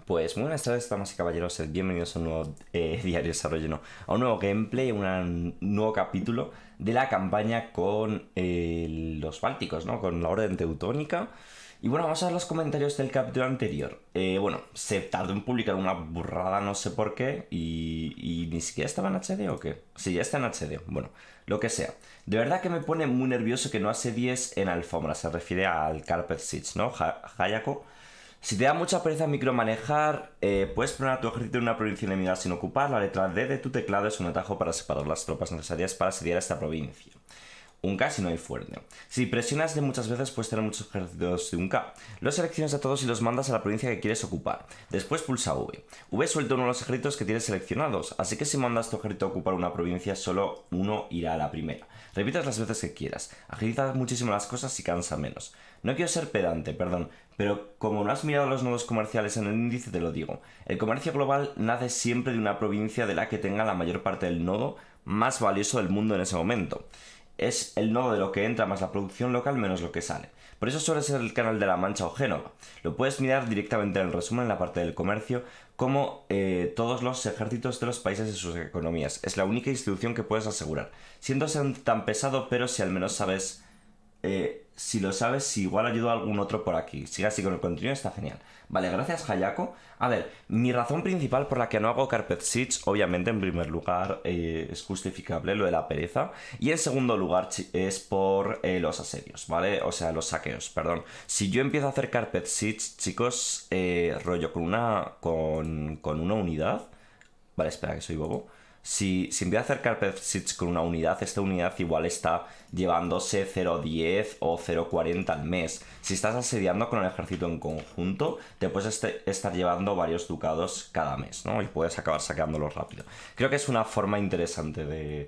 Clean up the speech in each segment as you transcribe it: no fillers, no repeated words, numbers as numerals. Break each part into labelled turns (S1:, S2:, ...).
S1: Pues muy buenas tardes, damas y caballeros, bienvenidos a un nuevo diario de desarrollo, no, a un nuevo gameplay, un nuevo capítulo de la campaña con los bálticos, ¿no? Con la Orden Teutónica. Y bueno, vamos a ver los comentarios del capítulo anterior. Bueno, se tardó en publicar una burrada, no sé por qué, y ni siquiera estaba en HD o qué. Sí, ya está en HD, bueno, lo que sea. De verdad que me pone muy nervioso que no asedies en alfombra, se refiere al Carpet Siege, ¿no? Hayako. Si te da mucha pereza micromanejar, puedes poner a tu ejército en una provincia enemiga sin ocupar. La letra D de tu teclado es un atajo para separar las tropas necesarias para asediar esta provincia. Un K si no hay fuerte. Si presionas de muchas veces puedes tener muchos ejércitos de un K. Los seleccionas a todos y los mandas a la provincia que quieres ocupar. Después pulsa V. V suelta uno de los ejércitos que tienes seleccionados, así que si mandas tu ejército a ocupar una provincia, solo uno irá a la primera. Repitas las veces que quieras. Agiliza muchísimo las cosas y cansa menos. No quiero ser pedante, perdón, pero como no has mirado los nodos comerciales en el índice te lo digo. El comercio global nace siempre de una provincia de la que tenga la mayor parte del nodo más valioso del mundo en ese momento. Es el nodo de lo que entra más la producción local menos lo que sale. Por eso suele ser el canal de la Mancha o Génova. Lo puedes mirar directamente en el resumen en la parte del comercio, como todos los ejércitos de los países y sus economías. Es la única institución que puedes asegurar. Siendo tan pesado, pero si al menos sabes... si lo sabes, si igual ayuda a algún otro por aquí. Sigue así con el contenido, está genial. Vale, gracias Hayako. A ver, mi razón principal por la que no hago Carpet Siege, obviamente en primer lugar es justificable lo de la pereza. Y en segundo lugar es por los asedios, ¿vale? O sea, los saqueos, perdón. Si yo empiezo a hacer Carpet Siege, chicos, rollo con una unidad... Vale, espera que soy bobo. Si empiezo a hacer Carpet Siege con una unidad, esta unidad igual está llevándose 0,10 o 0,40 al mes. Si estás asediando con el ejército en conjunto, te puedes estar llevando varios ducados cada mes, ¿no? Y puedes acabar saqueándolo rápido. Creo que es una forma interesante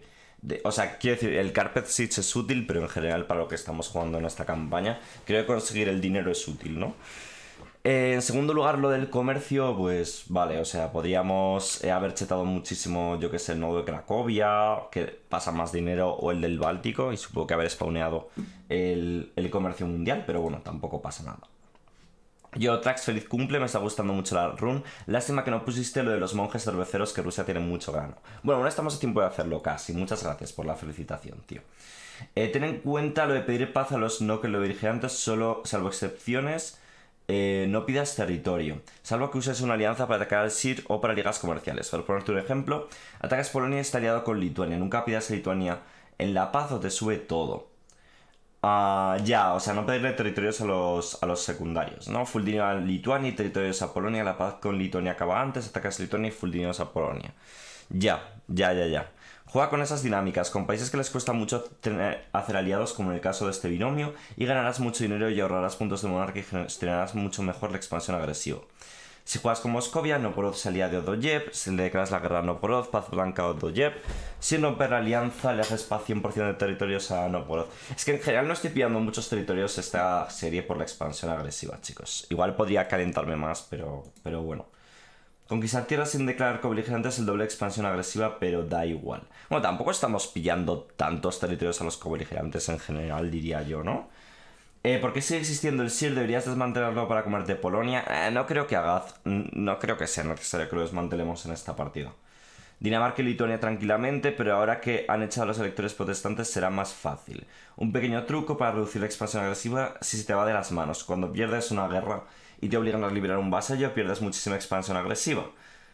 S1: o sea, quiero decir, el Carpet Siege es útil, pero en general para lo que estamos jugando en esta campaña, creo que conseguir el dinero es útil, ¿no? En segundo lugar, lo del comercio, pues vale, o sea, podríamos haber chetado muchísimo, yo que sé, el nodo de Cracovia, que pasa más dinero, o el del Báltico, y supongo que haber spawneado el comercio mundial, pero bueno, tampoco pasa nada. Yo, Trax, feliz cumple, me está gustando mucho la run. Lástima que no pusiste lo de los monjes cerveceros, que Rusia tiene mucho grano. Bueno, no estamos a tiempo de hacerlo casi, muchas gracias por la felicitación, tío. Ten en cuenta lo de pedir paz a los no que lo beligerantes, solo, salvo excepciones... no pidas territorio, salvo que uses una alianza para atacar al SIR o para ligas comerciales. Por ponerte un ejemplo, atacas Polonia y está aliado con Lituania. Nunca pidas a Lituania en la paz o te sube todo. Ya, o sea, no pedirle territorios a los secundarios, ¿no? Full dinero a Lituania y territorios a Polonia. La paz con Lituania acaba antes, atacas a Lituania y full dinero a Polonia. Ya. Juega con esas dinámicas, con países que les cuesta mucho hacer aliados, como en el caso de este binomio, y ganarás mucho dinero y ahorrarás puntos de monarca y gestionarás mucho mejor la expansión agresiva. Si juegas con Moscovia, Novgorod se alía de Odoyev, si le declaras la guerra a Novgorod, paz blanca a Odoyev. Sin romper la alianza, le haces paz 100% de territorios a Novgorod. Es que en general no estoy pillando muchos territorios esta serie por la expansión agresiva, chicos. Igual podría calentarme más, pero bueno. Conquistar tierras sin declarar cobeligerantes es el doble de expansión agresiva, pero da igual. Bueno, tampoco estamos pillando tantos territorios a los cobeligerantes en general, diría yo, ¿no? ¿Por qué sigue existiendo el SIR? ¿Deberías desmantelarlo para comerte Polonia? No creo que sea necesario que lo desmantelemos en esta partida. Dinamarca y Lituania tranquilamente, pero ahora que han echado a los electores protestantes será más fácil. Un pequeño truco para reducir la expansión agresiva si se te va de las manos. Cuando pierdes una guerra y te obligan a liberar un vasallo, pierdes muchísima expansión agresiva.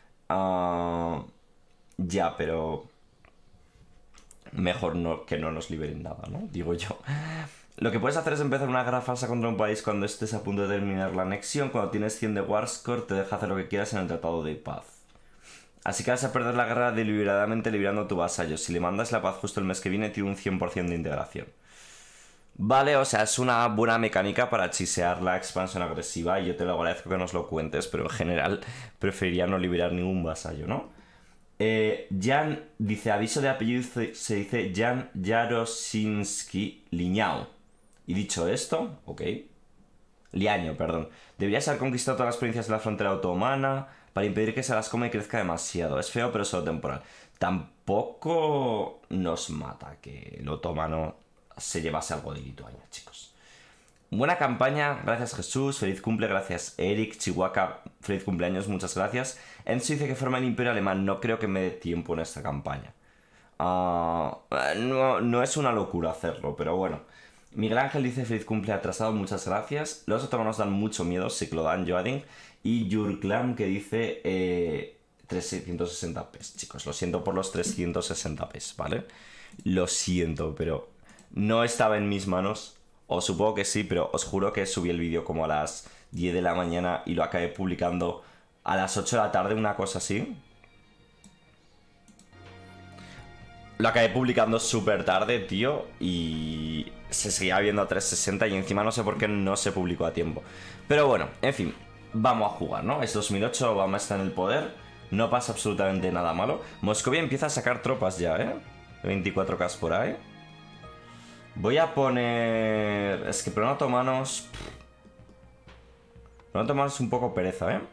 S1: Ya, pero... mejor que no nos liberen nada, ¿no? Digo yo. Lo que puedes hacer es empezar una guerra falsa contra un país cuando estés a punto de terminar la anexión. Cuando tienes 100 de Warscore, te deja hacer lo que quieras en el Tratado de Paz. Así que vas a perder la guerra deliberadamente liberando a tu vasallo. Si le mandas la paz justo el mes que viene, tiene un 100% de integración. Vale, o sea, es una buena mecánica para chisear la expansión agresiva y yo te lo agradezco que nos lo cuentes, pero en general preferiría no liberar ningún vasallo, ¿no? Jan dice, aviso de apellido, se dice Jan Jarosinski Liñao. Y dicho esto, ok. Liaño, perdón. Deberías haber conquistado todas las provincias de la frontera otomana para impedir que se las coma y crezca demasiado. Es feo, pero solo temporal. Tampoco nos mata que el otomano se llevase algo de Lituania, chicos. Buena campaña, gracias Jesús, feliz cumple, gracias Eric, Chihuahua, feliz cumpleaños, muchas gracias. Enzo dice que forma el Imperio Alemán, no creo que me dé tiempo en esta campaña. No es una locura hacerlo, pero bueno. Miguel Ángel dice feliz cumple atrasado, muchas gracias. Los otomanos dan mucho miedo, sí que lo dan, Joading. Y Jurklam que dice 360 pes. Chicos, lo siento por los 360 pes, ¿vale? Lo siento, pero no estaba en mis manos. O supongo que sí, pero os juro que subí el vídeo como a las 10 de la mañana y lo acabé publicando a las 8 de la tarde, una cosa así. Lo acabé publicando súper tarde, tío, y se seguía viendo a 360 y encima no sé por qué no se publicó a tiempo. Pero bueno, en fin, vamos a jugar, ¿no? Es 2008, Obama está en el poder, no pasa absolutamente nada malo. Moscovia empieza a sacar tropas ya, ¿eh? 24K por ahí. Voy a poner... Es que Plan Otomanos... Plan Otomanos es un poco pereza, ¿eh?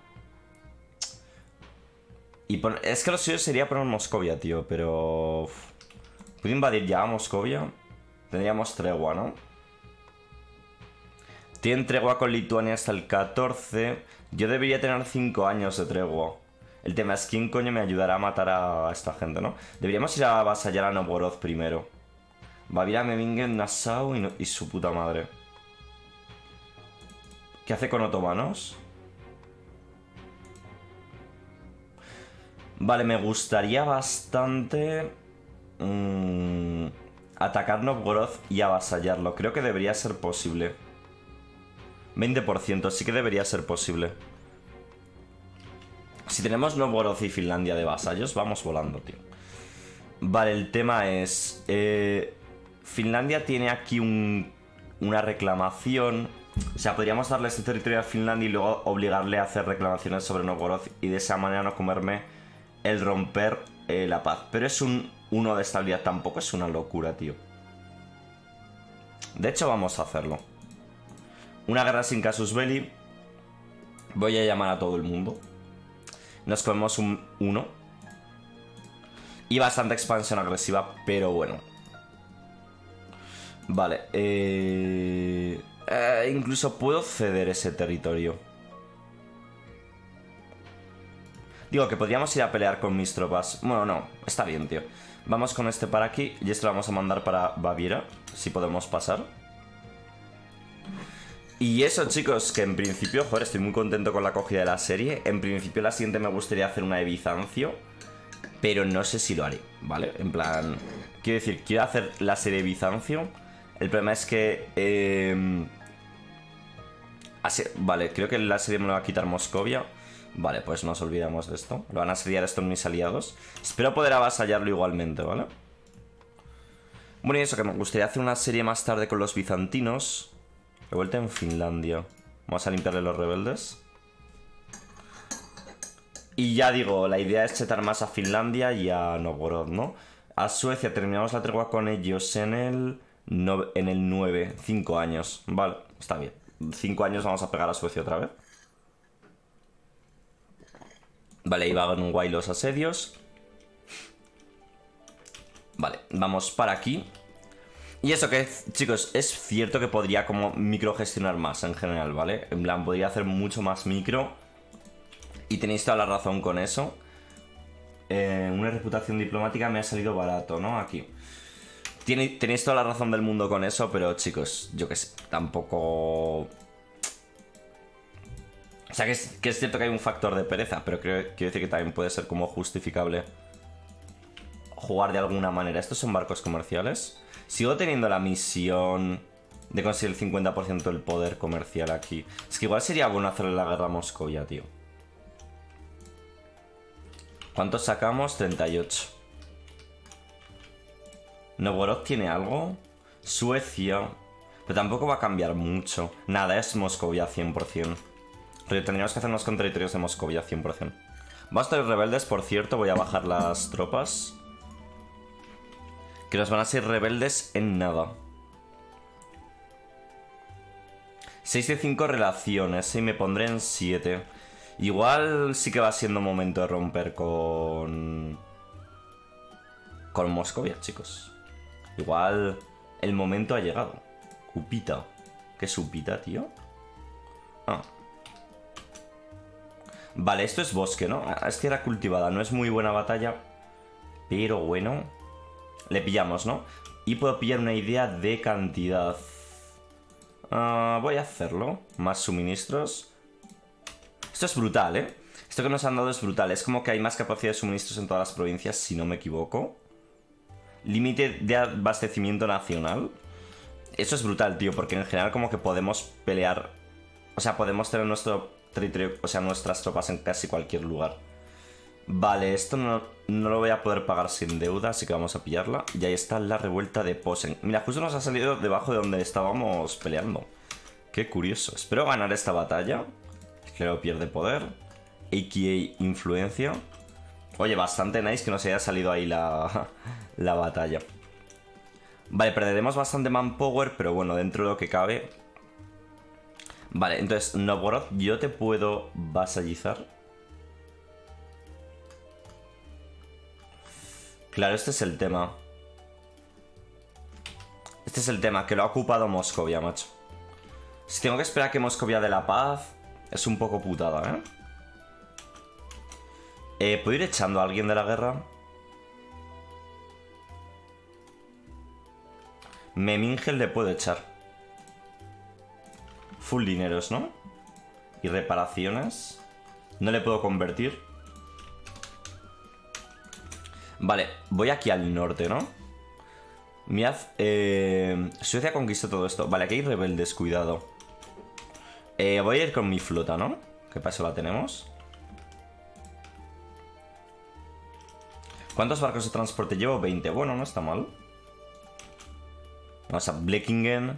S1: Y es que lo suyo sería poner Moscovia, tío, pero... ¿Puedo invadir ya a Moscovia? Tendríamos tregua, ¿no? Tienen tregua con Lituania hasta el 14. Yo debería tener 5 años de tregua. El tema es quién coño me ayudará a matar a esta gente, ¿no? Deberíamos ir a avasallar a Novgorod primero. Baviera, Memmingen, Nassau y su puta madre. ¿Qué hace con otomanos? Vale, me gustaría bastante atacar Novgorod y avasallarlo. Creo que debería ser posible. 20%, sí que debería ser posible. Si tenemos Novgorod y Finlandia de vasallos, vamos volando, tío. Vale, el tema es... Finlandia tiene aquí una reclamación. O sea, podríamos darle este territorio a Finlandia y luego obligarle a hacer reclamaciones sobre Novgorod y de esa manera no comerme el romper la paz. Pero es un 1 de estabilidad, tampoco es una locura, tío. De hecho, vamos a hacerlo. Una guerra sin casus belli. Voy a llamar a todo el mundo. Nos comemos un 1. Y bastante expansión agresiva, pero bueno. Vale, incluso puedo ceder ese territorio. Digo que podríamos ir a pelear con mis tropas. Bueno, no, está bien, tío. Vamos con este para aquí y este lo vamos a mandar para Baviera, si podemos pasar. Y eso, chicos, que en principio, joder, estoy muy contento con la acogida de la serie. En principio la siguiente me gustaría hacer una de Bizancio, pero no sé si lo haré, ¿vale? En plan, quiero decir, quiero hacer la serie de Bizancio. El problema es que... vale, creo que la serie me lo va a quitar Moscovia. Vale, pues nos olvidamos de esto. Lo van a asediar estos mis aliados. Espero poder avasallarlo igualmente, ¿vale? Bueno, y eso, que me gustaría hacer una serie más tarde con los bizantinos. Revuelta en Finlandia. Vamos a limpiarle los rebeldes. Y ya digo, la idea es chetar más a Finlandia y a Novgorod, ¿no? A Suecia terminamos la tregua con ellos en el 9, 5 años. Vale, está bien. 5 años vamos a pegar a Suecia otra vez. Vale, iba en guay los asedios. Vale, vamos para aquí. Y eso que, chicos, es cierto que podría como microgestionar más en general, ¿vale? En plan, podría hacer mucho más micro. Y tenéis toda la razón con eso. Una reputación diplomática me ha salido barato, ¿no? Aquí. Tenéis toda la razón del mundo con eso, pero chicos, yo qué sé, tampoco... O sea, que es cierto que hay un factor de pereza, pero quiero decir que también puede ser como justificable jugar de alguna manera. ¿Estos son barcos comerciales? Sigo teniendo la misión de conseguir el 50% del poder comercial aquí. Es que igual sería bueno hacerle la guerra a Moscovia, tío. ¿Cuántos sacamos? 38. Novgorod tiene algo. Suecia. Pero tampoco va a cambiar mucho. Nada, es Moscovia 100%. Pero tendríamos que hacernos con territorios de Moscovia 100%. Vamos a estar rebeldes, por cierto. Voy a bajar las tropas. Que nos van a ser rebeldes en nada. 6 de 5 relaciones. Y me pondré en 7. Igual sí que va siendo momento de romper con Moscovia, chicos. Igual el momento ha llegado. Upita. ¿Qué supita, tío? Ah. Vale, esto es bosque, ¿no? Es tierra cultivada, no es muy buena batalla. Pero bueno. Le pillamos, ¿no? Y puedo pillar una idea de cantidad. Voy a hacerlo. Más suministros. Esto es brutal, ¿eh? Esto que nos han dado es brutal. Es como que hay más capacidad de suministros en todas las provincias, si no me equivoco. Límite de abastecimiento nacional. Eso es brutal, tío, porque en general como que podemos pelear. O sea, podemos tener nuestro territorio, o sea, nuestras tropas en casi cualquier lugar. Vale, esto no lo voy a poder pagar sin deuda, así que vamos a pillarla. Y ahí está la revuelta de Posen. Mira, justo nos ha salido debajo de donde estábamos peleando. Qué curioso. Espero ganar esta batalla. Creo pierde poder. A.K.A. influencia. Oye, bastante nice que nos haya salido ahí la batalla. Vale, perderemos bastante manpower, pero bueno, dentro de lo que cabe. Vale, entonces, Novgorod, yo te puedo vasallizar. Claro, este es el tema. Este es el tema, que lo ha ocupado Moscovia, macho. Si tengo que esperar a que Moscovia dé la paz, es un poco putada, ¿eh? ¿Puedo ir echando a alguien de la guerra? Memingel le puedo echar. Full dineros, ¿no? Y reparaciones. No le puedo convertir. Vale, voy aquí al norte, ¿no? Mirad, Suecia conquistó todo esto. Vale, aquí hay rebeldes, cuidado. Voy a ir con mi flota, ¿no? ¿Qué paso la tenemos? ¿Cuántos barcos de transporte llevo? 20. Bueno, no está mal. Vamos a Bleckingen.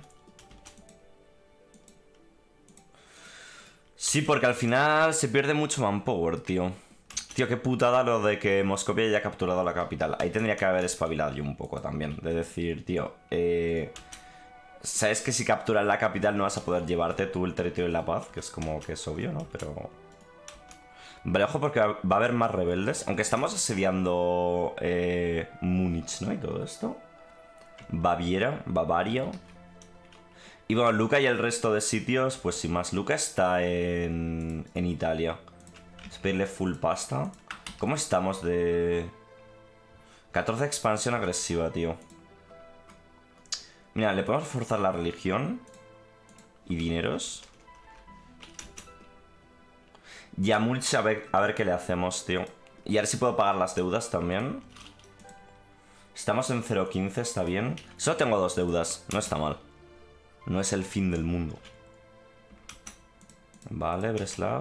S1: Sí, porque al final se pierde mucho manpower, tío. Tío, qué putada lo de que Moscovia haya capturado la capital. Ahí tendría que haber espabilado yo un poco también. De decir, tío, sabes que si capturas la capital no vas a poder llevarte tú el territorio de la paz, que es como que es obvio, ¿no? Pero... Vale, ojo porque va a haber más rebeldes. Aunque estamos asediando Múnich, ¿no? Y todo esto. Bavaria. Y bueno, Luca y el resto de sitios, pues sin más. Luca está en Italia. Es pedirle full pasta. ¿Cómo estamos de...? 14 expansión agresiva, tío. Mira, le podemos forzar la religión. Y dineros. Y a Mulch a ver qué le hacemos, tío. Y a ver si puedo pagar las deudas también. Estamos en 0.15, está bien. Solo tengo 2 deudas, no está mal. No es el fin del mundo. Vale, Breslav.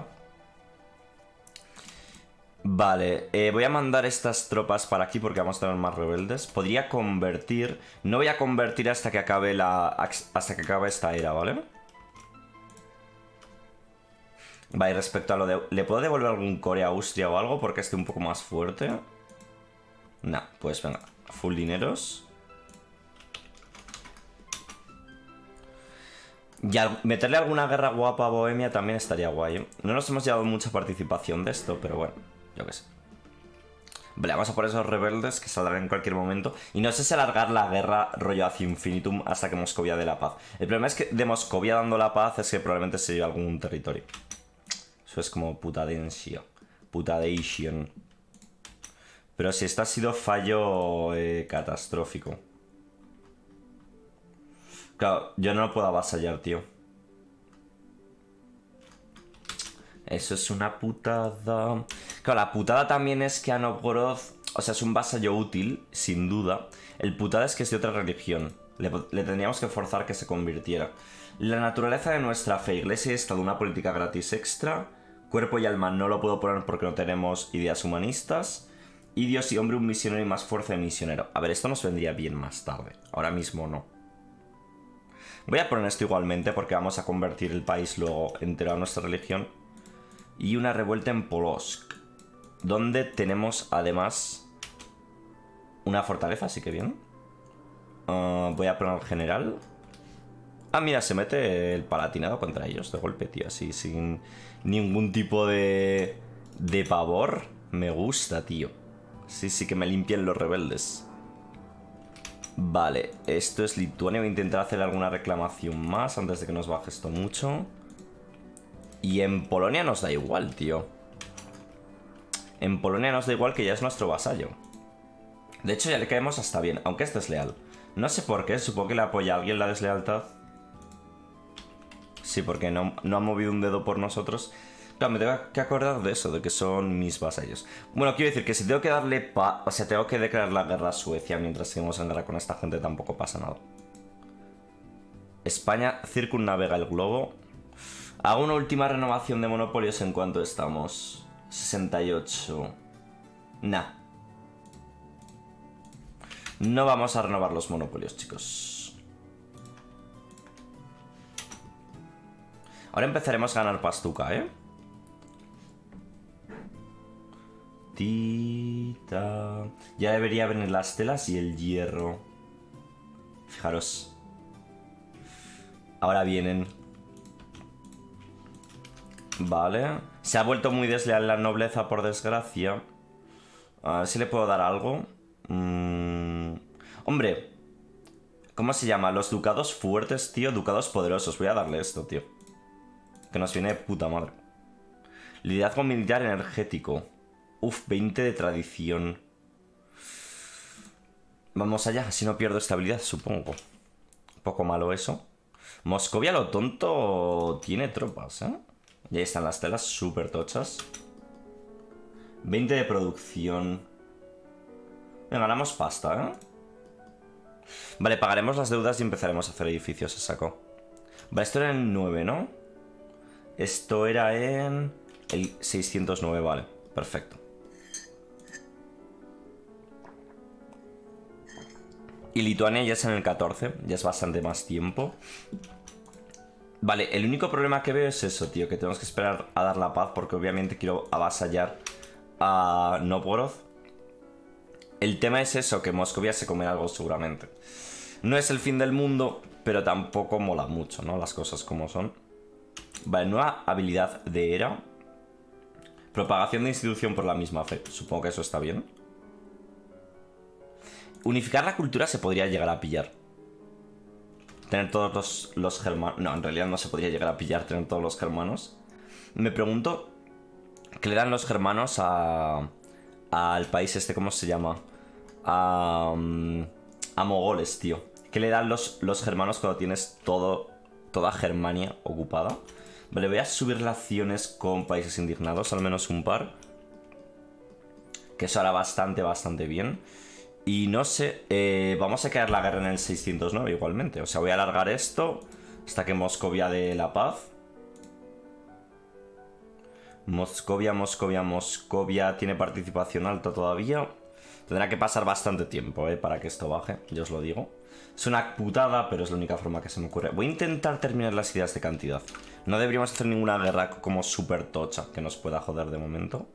S1: Vale, voy a mandar estas tropas para aquí porque vamos a tener más rebeldes. Podría convertir... No voy a convertir hasta que acabe esta era, ¿vale? Vale, respecto a lo de... ¿Le puedo devolver algún core a Austria o algo porque esté un poco más fuerte? No, pues venga, full dineros. Y al meterle alguna guerra guapa a Bohemia también estaría guay, ¿eh? No nos hemos llevado mucha participación de esto, pero bueno, yo qué sé. Vale, vamos a por esos rebeldes que saldrán en cualquier momento. Y no sé si alargar la guerra rollo hacia infinitum hasta que Moscovia dé la paz. El problema es que de Moscovia dando la paz es que probablemente se lleve algún territorio. Eso es como putadensia. Putadation. Pero si esto ha sido fallo catastrófico. Claro, yo no lo puedo avasallar, tío. Eso es una putada. Claro, la putada también es que a Novgorod... O sea, es un vasallo útil, sin duda. El putada es que es de otra religión. Le tendríamos que forzar que se convirtiera. La naturaleza de nuestra fe, iglesia y estado, una política gratis extra. Cuerpo y alma no lo puedo poner porque no tenemos ideas humanistas. Y Dios y hombre, un misionero y más fuerza de misionero. A ver, esto nos vendría bien más tarde. Ahora mismo no. Voy a poner esto igualmente porque vamos a convertir el país luego entero a nuestra religión. Y una revuelta en Polotsk, donde tenemos además una fortaleza, así que bien. Voy a poner al general. Ah, mira, se mete el palatinado contra ellos de golpe, tío, así sin ningún tipo de pavor. Me gusta, tío. Sí, sí que me limpien los rebeldes. Vale, esto es Lituania. Voy a intentar hacer alguna reclamación más antes de que nos baje esto mucho. Y en Polonia nos da igual, tío. En Polonia nos da igual, que ya es nuestro vasallo. De hecho, ya le caemos hasta bien, aunque este es leal. No sé por qué, supongo que le apoya a alguien la deslealtad. Sí, porque no ha movido un dedo por nosotros. Claro, me tengo que acordar de eso, de que son mis vasallos. Bueno, quiero decir que si tengo que darle paz, o sea, tengo que declarar la guerra a Suecia mientras seguimos en guerra con esta gente, tampoco pasa nada. España circunnavega el globo. Hago una última renovación de monopolios. ¿En cuánto estamos? 68. Nah. No vamos a renovar los monopolios, chicos. Ahora empezaremos a ganar pastuca, ¿eh? Tita. Ya debería venir las telas y el hierro. Fijaros. Ahora vienen. Vale. Se ha vuelto muy desleal la nobleza, por desgracia. A ver si le puedo dar algo. Hombre. ¿Cómo se llama? Los ducados fuertes, tío. Ducados poderosos. Voy a darle esto, tío. Que nos viene de puta madre. Liderazgo militar energético. Uf, 20 de tradición. Vamos allá, si no pierdo estabilidad, supongo. Un poco malo eso. Moscovia, lo tonto, tiene tropas, ¿eh? Y ahí están las telas súper tochas. 20 de producción. Venga, ganamos pasta, ¿eh? Vale, pagaremos las deudas y empezaremos a hacer edificios a saco. Vale, esto era en 9, ¿no? Esto era en el 609, vale. Perfecto. Y Lituania ya es en el 14, ya es bastante más tiempo. Vale, el único problema que veo es eso, tío, que tenemos que esperar a dar la paz porque obviamente quiero avasallar a Novgorod. El tema es eso, que Moscovia se comerá algo seguramente. No es el fin del mundo, pero tampoco mola mucho, ¿no? Las cosas como son. Vale, nueva habilidad de era. Propagación de institución por la misma fe. Supongo que eso está bien. Unificar la cultura se podría llegar a pillar. Tener todos los germanos... No, en realidad no se podría llegar a pillar tener todos los germanos. Me pregunto qué le dan los germanos al país este, ¿cómo se llama? A mogoles, tío. ¿Qué le dan los germanos cuando tienes toda Germania ocupada? Vale, voy a subir relaciones con países indignados, al menos un par. Que eso hará bastante bien. Y no sé, vamos a quedar la guerra en el 609 igualmente. O sea, voy a alargar esto hasta que Moscovia dé la paz. Moscovia tiene participación alta todavía. Tendrá que pasar bastante tiempo, para que esto baje, yo os lo digo. Es una putada, pero es la única forma que se me ocurre. Voy a intentar terminar las ideas de cantidad. No deberíamos hacer ninguna guerra como súper tocha que nos pueda joder de momento.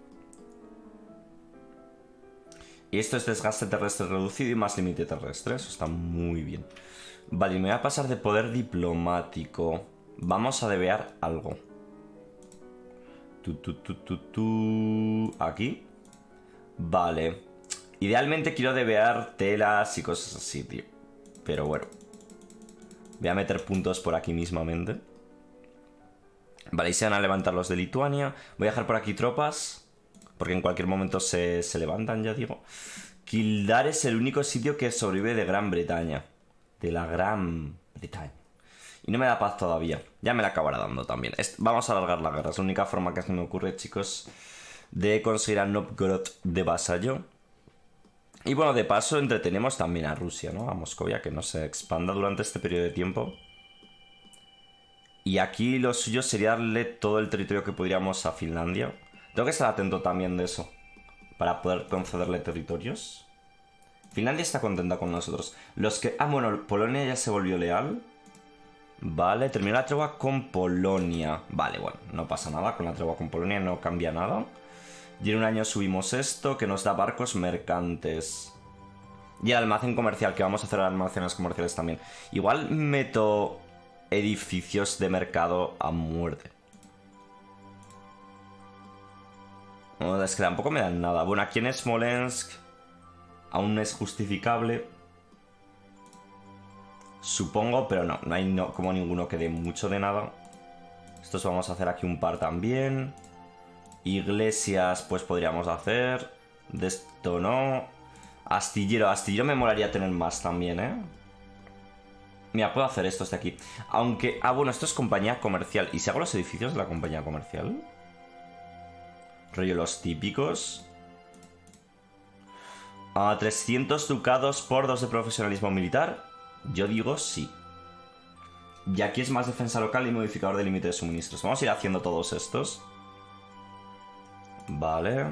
S1: Y esto es desgaste terrestre reducido y más límite terrestre. Eso está muy bien. Vale, y me voy a pasar de poder diplomático. Vamos a debear algo. Aquí. Vale. Idealmente quiero debear telas y cosas así, tío. Pero bueno. Voy a meter puntos por aquí mismamente. Vale, y se van a levantar los de Lituania. Voy a dejar por aquí tropas. Porque en cualquier momento se levantan, ya digo. Kildare es el único sitio que sobrevive de Gran Bretaña. De la Gran Bretaña. Y no me da paz todavía. Ya me la acabará dando también. Vamos a alargar la guerra. Es la única forma que se me ocurre, chicos, de conseguir a Novgorod de vasallo. Y bueno, de paso entretenemos también a Rusia, ¿no? A Moscovia, que no se expanda durante este periodo de tiempo. Y aquí lo suyo sería darle todo el territorio que podríamos a Finlandia. Tengo que estar atento también de eso, para poder concederle territorios. Finlandia está contenta con nosotros. bueno, Polonia ya se volvió leal. Vale, terminó la tregua con Polonia. Vale, bueno, no pasa nada con la tregua con Polonia, no cambia nada. Y en un año subimos esto, que nos da barcos mercantes. Y el almacén comercial, que vamos a hacer almacenes comerciales también. Igual meto edificios de mercado a muerte. No, es que tampoco me dan nada. Bueno, aquí en Smolensk aún es justificable. Supongo, pero no hay como ninguno que dé mucho de nada. Estos vamos a hacer aquí un par también. Iglesias, pues podríamos hacer. De esto no. Astillero. Astillero me molaría tener más también, ¿eh? Mira, puedo hacer estos de aquí. Aunque... Ah, bueno, esto es compañía comercial. ¿Y si hago los edificios de la compañía comercial? Rollo los típicos. 300 ducados por 2 de profesionalismo militar. Yo digo sí. Y aquí es más defensa local y modificador de límite de suministros. Vamos a ir haciendo todos estos. Vale.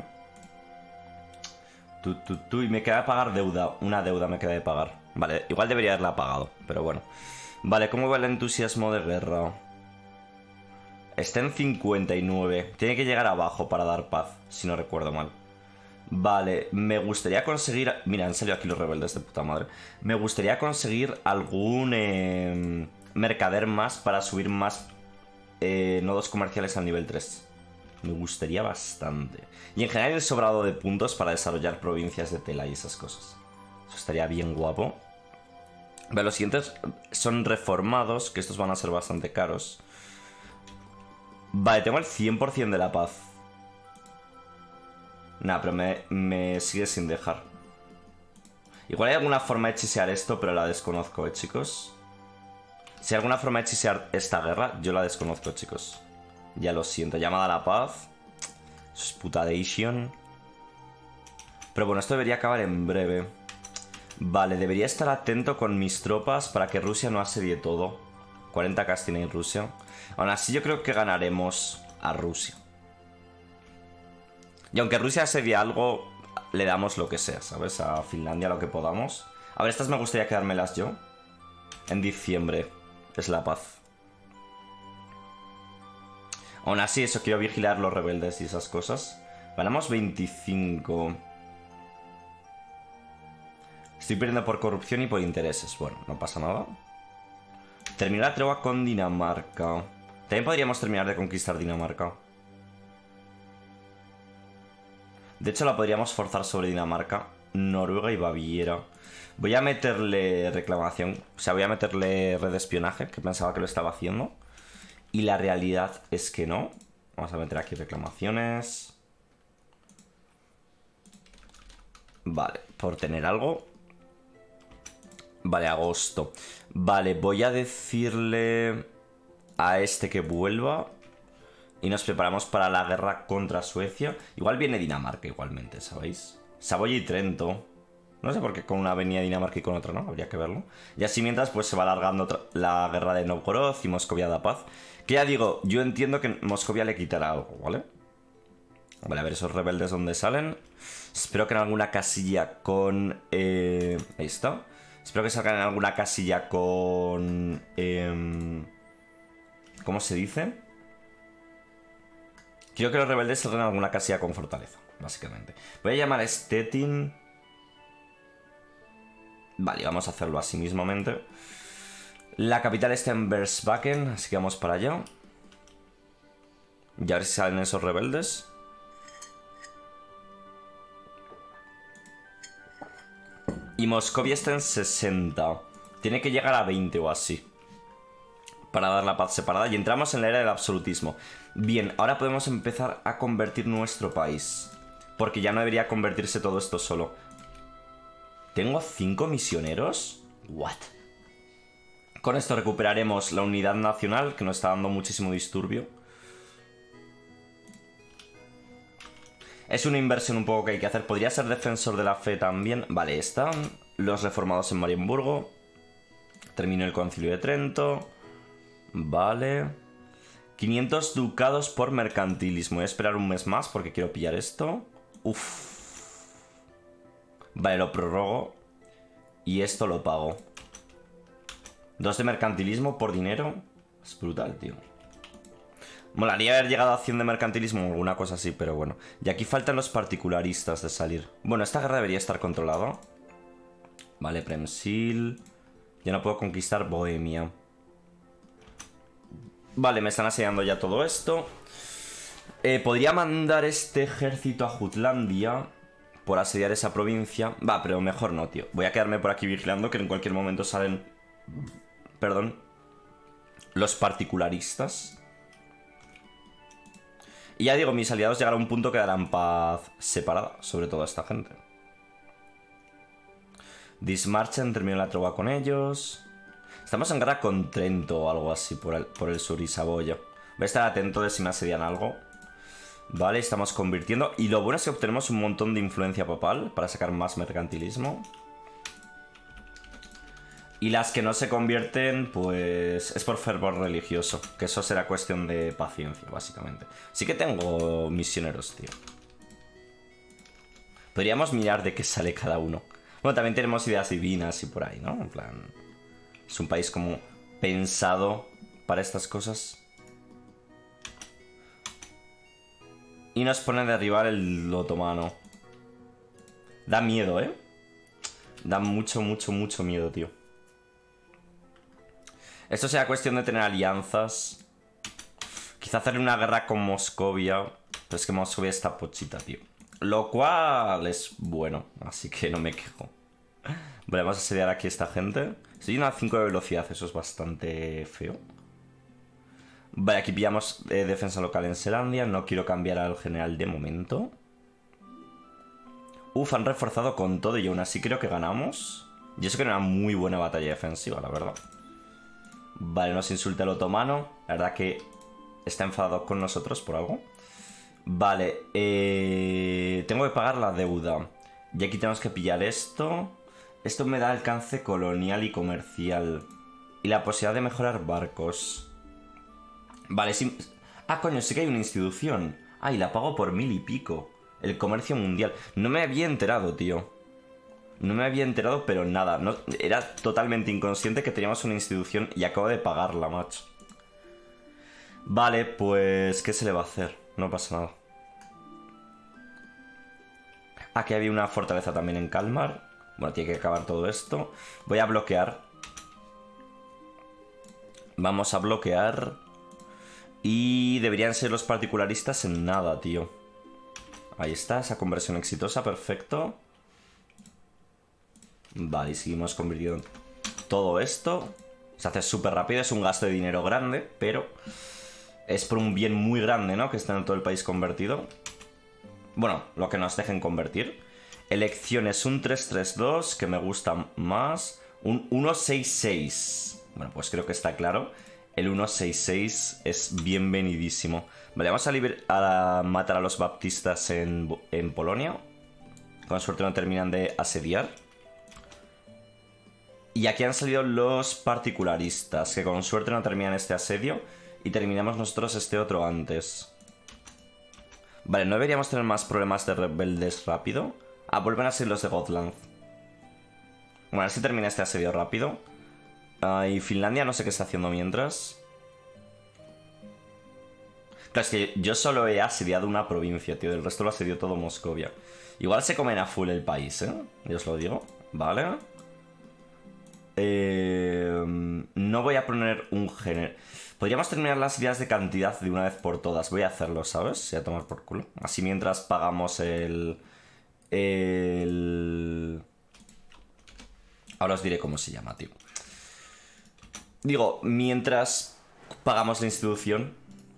S1: Y me queda de pagar deuda. Una deuda me queda de pagar. Vale, igual debería haberla pagado, pero bueno. Vale, ¿cómo va el entusiasmo de guerra? Está en 59. Tiene que llegar abajo para dar paz, si no recuerdo mal. Vale, me gustaría conseguir... Mira, han salido aquí los rebeldes de puta madre. Me gustaría conseguir algún mercader más para subir más nodos comerciales al nivel 3. Me gustaría bastante. Y en general el sobrado de puntos para desarrollar provincias de tela y esas cosas. Eso estaría bien guapo. Pero los siguientes son reformados, que estos van a ser bastante caros. Vale, tengo el 100% de la paz. Nah, pero me sigue sin dejar. Igual hay alguna forma de hechisear esto, pero la desconozco, chicos. Si hay alguna forma de hechisear esta guerra, yo la desconozco, chicos. Ya lo siento, llamada a la paz. Eso es putadation. Pero bueno, esto debería acabar en breve. Vale, debería estar atento con mis tropas para que Rusia no asedie todo. 40 Castina y Rusia. Aún así yo creo que ganaremos a Rusia. Y aunque Rusia asedie algo, le damos lo que sea, ¿sabes? A Finlandia lo que podamos. A ver, estas me gustaría quedármelas yo. En diciembre es la paz. Aún así, eso, quiero vigilar los rebeldes y esas cosas. Ganamos 25. Estoy perdiendo por corrupción y por intereses. Bueno, no pasa nada. Terminar la tregua con Dinamarca. También podríamos terminar de conquistar Dinamarca. De hecho, la podríamos forzar sobre Dinamarca, Noruega y Baviera. Voy a meterle reclamación. O sea, voy a meterle red de espionaje, que pensaba que lo estaba haciendo. Y la realidad es que no. Vamos a meter aquí reclamaciones. Vale, por tener algo. Vale, agosto. Vale, voy a decirle a este que vuelva. Y nos preparamos para la guerra contra Suecia. Igual viene Dinamarca igualmente, ¿sabéis? Saboya y Trento. No sé por qué con una venía Dinamarca y con otra no, habría que verlo. Y así mientras pues se va alargando la guerra de Novgorod y Moscovia da paz. Que ya digo, yo entiendo que Moscovia le quitará algo, ¿vale? Vale, a ver esos rebeldes dónde salen. Espero que en alguna casilla con... ahí está. Espero que salgan en alguna casilla con... ¿cómo se dice? Quiero que los rebeldes salgan en alguna casilla con fortaleza, básicamente. Voy a llamar a Stettin. Vale, vamos a hacerlo así mismamente. La capital está en Versbaken, así que vamos para allá. Y a ver si salen esos rebeldes. Y Moscovia está en 60. Tiene que llegar a 20 o así para dar la paz separada. Y entramos en la era del absolutismo. Bien, ahora podemos empezar a convertir nuestro país. Porque ya no debería convertirse todo esto solo. ¿Tengo 5 misioneros? ¿What? Con esto recuperaremos la unidad nacional, que nos está dando muchísimo disturbio. Es una inversión un poco que hay que hacer. Podría ser defensor de la fe también. Vale, están los reformados en Marienburgo. Terminó el concilio de Trento. Vale. 500 ducados por mercantilismo. Voy a esperar un mes más porque quiero pillar esto. Uff. Vale, lo prorrogo. Y esto lo pago. 2 de mercantilismo por dinero. Es brutal, tío. Molaría haber llegado a 100 de mercantilismo o alguna cosa así, pero bueno. Y aquí faltan los particularistas de salir. Bueno, esta guerra debería estar controlada. Vale, Premsil. Ya no puedo conquistar Bohemia. Vale, me están asediando ya todo esto. Podría mandar este ejército a Jutlandia por asediar esa provincia. Va, pero mejor no, tío. Voy a quedarme por aquí vigilando, que en cualquier momento salen perdón, los particularistas. Y ya digo, mis aliados llegarán a un punto que darán paz separada sobre toda esta gente. Dismarchen, terminó la tregua con ellos. Estamos en guerra con Trento o algo así por el sur y Saboya. Voy a estar atento de si me asedian algo. Vale, estamos convirtiendo. Y lo bueno es que obtenemos un montón de influencia papal para sacar más mercantilismo. Y las que no se convierten, pues es por fervor religioso. Que eso será cuestión de paciencia, básicamente. Sí que tengo misioneros, tío. Podríamos mirar de qué sale cada uno. Bueno, también tenemos ideas divinas y por ahí, ¿no? En plan, es un país como pensado para estas cosas. Y nos pone a derribar el otomano. Da miedo, ¿eh? Da mucho, mucho, mucho miedo, tío. Esto sea cuestión de tener alianzas. Quizá hacer una guerra con Moscovia. Pero es que Moscovia está pochita, tío. Lo cual es bueno, así que no me quejo. Vale, vamos a asediar aquí a esta gente. Estoy en a 5 de velocidad, eso es bastante feo. Vale, aquí pillamos defensa local en Selandia. No quiero cambiar al general de momento. Uf, han reforzado con todo y aún así creo que ganamos. Y eso que era una muy buena batalla defensiva, la verdad. Vale, nos insulta el otomano. La verdad que está enfadado con nosotros por algo. Vale, tengo que pagar la deuda. Y aquí tenemos que pillar esto. Esto me da alcance colonial y comercial. Y la posibilidad de mejorar barcos. Vale, sí. Ah, coño, sí que hay una institución. Ah, y la pago por 1000 y pico. El comercio mundial. No me había enterado, tío. No me había enterado, pero nada. No, era totalmente inconsciente que teníamos una institución y acabo de pagarla, macho. Vale, pues... ¿qué se le va a hacer? No pasa nada. Aquí había una fortaleza también en Kalmar. Bueno, tiene que acabar todo esto. Voy a bloquear. Vamos a bloquear. Y deberían ser los particularistas en nada, tío. Ahí está, esa conversión exitosa, perfecto. Vale, y seguimos convirtiendo todo esto. Se hace súper rápido, es un gasto de dinero grande, pero es por un bien muy grande, ¿no? Que está en todo el país convertido. Bueno, lo que nos dejen convertir. Elecciones, un 332, que me gusta más. Un 166. Bueno, pues creo que está claro. El 166 es bienvenidísimo. Vale, vamos a matar a los baptistas en Polonia. Con suerte no terminan de asediar. Y aquí han salido los particularistas, que con suerte no terminan este asedio. Y terminamos nosotros este otro antes. Vale, no deberíamos tener más problemas de rebeldes rápido. Ah, vuelven a ser los de Gotland. Bueno, a ver si termina este asedio rápido. Y Finlandia no sé qué está haciendo mientras. Claro, es que yo solo he asediado una provincia, tío. Del resto lo asedió todo Moscovia. Igual se comen a full el país, ¿eh? Yo os lo digo. Vale. No voy a poner un género. Podríamos terminar las ideas de cantidad de una vez por todas. Voy a hacerlo, ¿sabes? Voy a tomar por culo. Así mientras pagamos Ahora os diré cómo se llama, tío. Digo, mientras pagamos la institución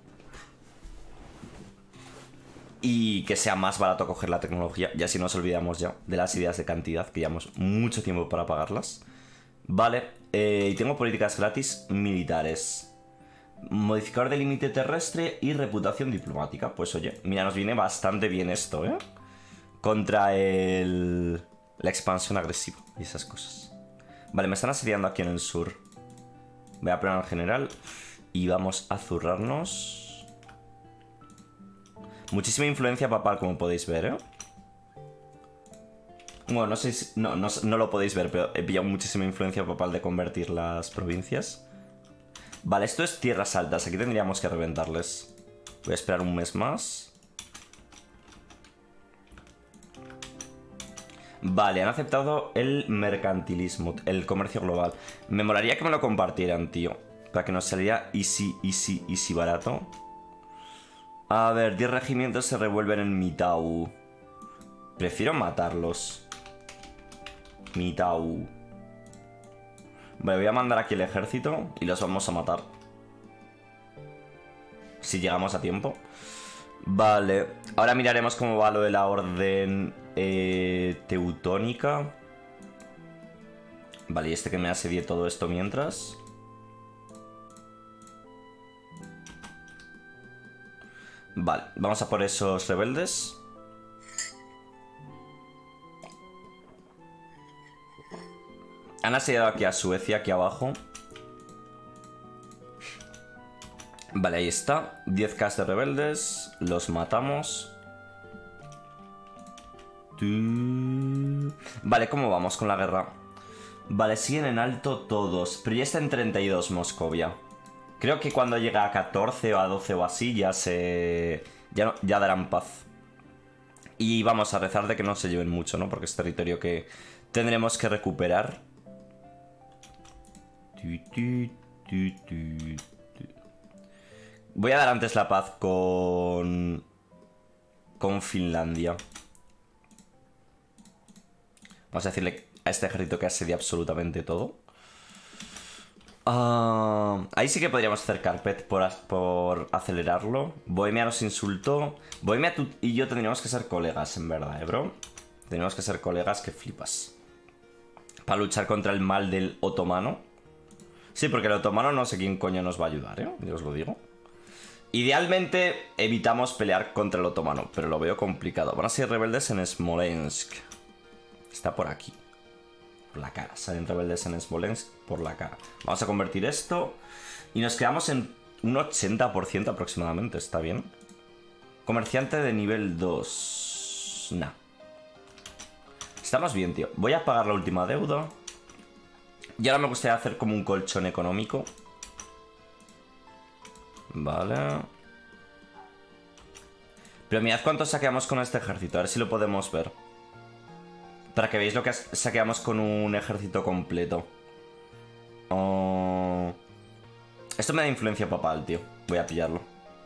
S1: y que sea más barato coger la tecnología, y así nos olvidamos ya de las ideas de cantidad, que llevamos mucho tiempo para pagarlas. Vale, y tengo políticas gratis militares. Modificador de límite terrestre y reputación diplomática. Pues oye, mira, nos viene bastante bien esto, ¿eh? Contra la expansión agresiva y esas cosas. Vale, me están asediando aquí en el sur. Voy a poner al general y vamos a zurrarnos. Muchísima influencia papal, como podéis ver, ¿eh? Bueno, no sé si... No lo podéis ver, pero he pillado muchísima influencia papal de convertir las provincias. Vale, esto es tierras altas. Aquí tendríamos que reventarles. Voy a esperar un mes más. Vale, han aceptado el mercantilismo, el comercio global. Me molaría que me lo compartieran, tío. Para que nos saliera easy barato. A ver, 10 regimientos se revuelven en Mitau. Prefiero matarlos. Mitau. Vale, voy a mandar aquí el ejército y los vamos a matar. Si llegamos a tiempo. Vale, ahora miraremos cómo va lo de la orden teutónica. Vale, y este que me asedie todo esto mientras. Vale, vamos a por esos rebeldes. Han asediado aquí a Suecia, aquí abajo. Vale, ahí está. 10k de rebeldes. Los matamos. Vale, ¿cómo vamos con la guerra? Vale, siguen en alto todos. Pero ya está en 32 Moscovia. Creo que cuando llega a 14 o a 12 o así ya se... Ya darán paz. Y vamos a rezar de que no se lleven mucho, ¿no? Porque es territorio que tendremos que recuperar. Voy a dar antes la paz con Finlandia. Vamos a decirle a este ejército que asedia absolutamente todo. Ahí sí que podríamos hacer carpet por acelerarlo. Bohemia nos insultó. Bohemia, tú y yo tendríamos que ser colegas, en verdad, bro. Tendríamos que ser colegas que flipas. Para luchar contra el mal del otomano. Sí, porque el otomano no sé quién coño nos va a ayudar, ¿eh? Yo os lo digo. Idealmente evitamos pelear contra el otomano, pero lo veo complicado. Van a ser rebeldes en Smolensk. Está por aquí. Por la cara. Salen rebeldes en Smolensk por la cara. Vamos a convertir esto. Y nos quedamos en un 80% aproximadamente. Está bien. Comerciante de nivel 2. Nah. Estamos bien, tío. Voy a pagar la última deuda. Y ahora me gustaría hacer como un colchón económico. Vale. Pero mirad cuánto saqueamos con este ejército. A ver si lo podemos ver. Para que veáis lo que saqueamos con un ejército completo. Esto me da influencia papal, tío. Voy a pillarlo.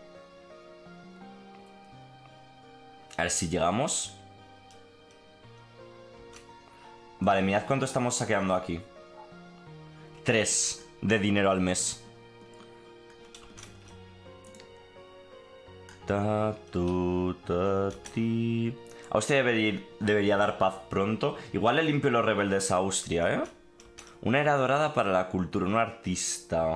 S1: A ver si llegamos. Vale, mirad cuánto estamos saqueando aquí. 3 de dinero al mes. Austria debería dar paz pronto. Igual le limpio los rebeldes a Austria, ¿eh? Una era dorada para la cultura, un artista.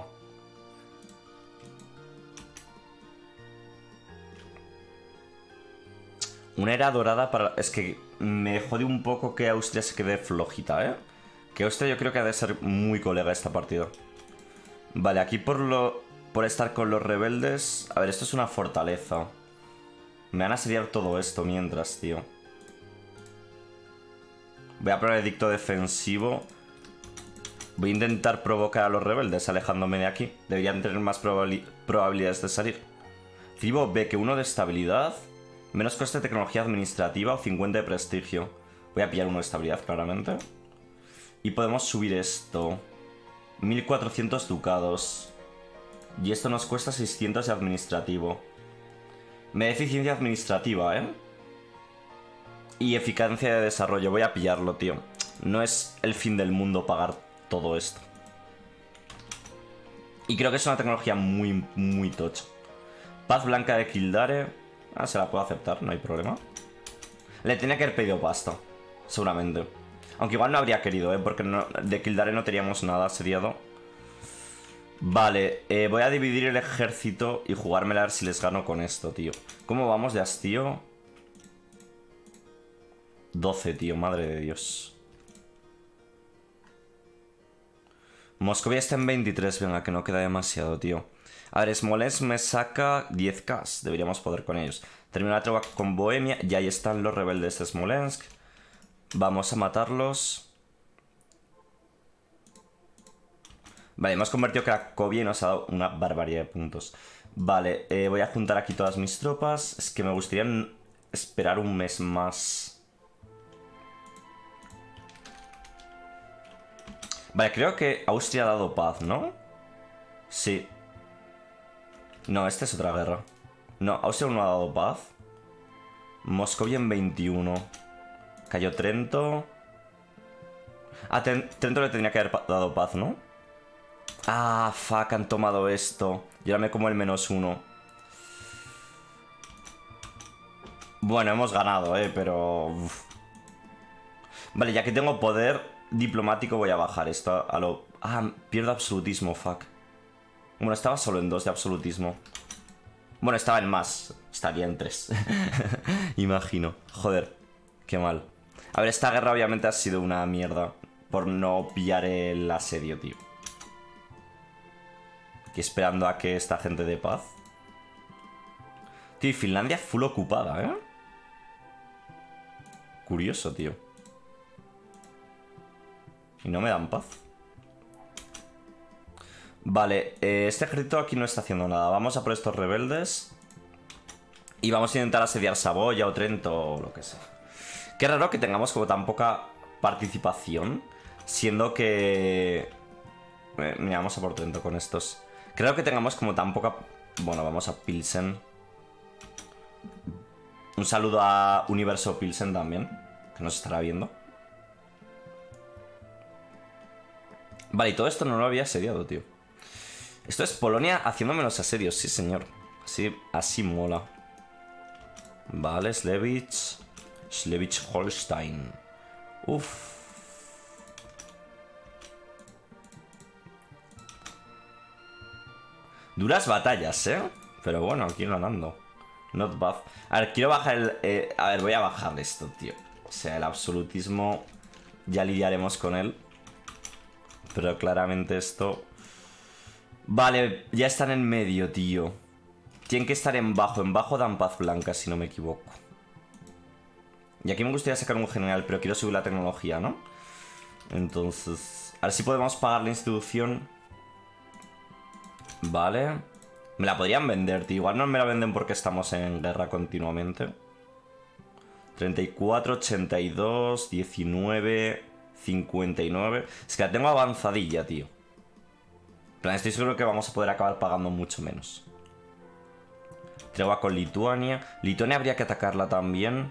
S1: Una era dorada para... Es que me jode un poco que Austria se quede flojita, ¿eh? Que Austria yo creo que ha de ser muy colega esta partida. Vale, aquí por estar con los rebeldes... A ver, esto es una fortaleza. Me van a asediar todo esto mientras, tío. Voy a poner edicto defensivo. Voy a intentar provocar a los rebeldes alejándome de aquí. Deberían tener más probabilidades de salir. Cibo B, que 1 de estabilidad. Menos coste de tecnología administrativa o 50 de prestigio. Voy a pillar 1 de estabilidad, claramente. Y podemos subir esto. 1400 ducados. Y esto nos cuesta 600 de administrativo. Me da eficiencia administrativa, ¿eh? Y eficacia de desarrollo. Voy a pillarlo, tío. No es el fin del mundo pagar todo esto. Y creo que es una tecnología muy, muy tocha. Paz blanca de Kildare. Ah, se la puedo aceptar, no hay problema. Le tenía que haber pedido pasta, seguramente. Aunque igual no habría querido, ¿eh? Porque de Kildare no teníamos nada asediado. Vale, voy a dividir el ejército y jugármela a ver si les gano con esto, tío. ¿Cómo vamos de hastío? 12, tío, madre de Dios. Moscovia está en 23, venga, que no queda demasiado, tío. A ver, Smolensk me saca 10k, deberíamos poder con ellos. Termino la tregua con Bohemia y ahí están los rebeldes de Smolensk. Vamos a matarlos. Vale, hemos convertido Cracovia y nos ha dado una barbaridad de puntos. Vale, voy a juntar aquí todas mis tropas. Es que me gustaría esperar un mes más. Vale, creo que Austria ha dado paz, ¿no? Sí. No, esta es otra guerra. No, Austria no ha dado paz. Moscovia en 21. Cayó Trento. Ah, Trento le tenía que haber dado paz, ¿no? Ah, fuck, han tomado esto. Y ahora me como el -1. Bueno, hemos ganado, pero... Uf. Vale, ya que tengo poder diplomático voy a bajar esto a lo... Ah, pierdo absolutismo, fuck. Bueno, estaba solo en 2 de absolutismo. Bueno, estaba en más. Estaría en 3. Imagino. Joder, qué mal. A ver, esta guerra obviamente ha sido una mierda por no pillar el asedio, tío. Aquí esperando a que esta gente dé paz. Tío, y Finlandia full ocupada, ¿eh? Curioso, tío. Y no me dan paz. Vale, este ejército aquí no está haciendo nada. Vamos a por estos rebeldes. Y vamos a intentar asediar Saboya o Trento o lo que sea. Qué raro que tengamos como tan poca participación. Siendo que... Mira, vamos a por Trento con estos. Creo que tengamos como tan poca... Bueno, vamos a Pilsen. Un saludo a Universo Pilsen también, que nos estará viendo. Vale, y todo esto no lo había asediado, tío. Esto es Polonia haciéndome los asedios, sí señor. Así mola. Vale, Schleswig-Holstein. Uf. Duras batallas, ¿eh? Pero bueno, aquí ganando. Not bad. A ver, quiero bajar el... a ver, voy a bajar esto, tío. O sea, el absolutismo... Ya lidiaremos con él. Pero claramente esto... Vale, ya están en medio, tío. Tienen que estar en bajo. En bajo dan paz blanca, si no me equivoco. Y aquí me gustaría sacar un general, pero quiero subir la tecnología, ¿no? Entonces... A ver si podemos pagar la institución. Vale. Me la podrían vender, tío. Igual no me la venden porque estamos en guerra continuamente. 34, 82, 19, 59... Es que la tengo avanzadilla, tío. Plan, estoy seguro que vamos a poder acabar pagando mucho menos. Tregua con Lituania. Lituania habría que atacarla también.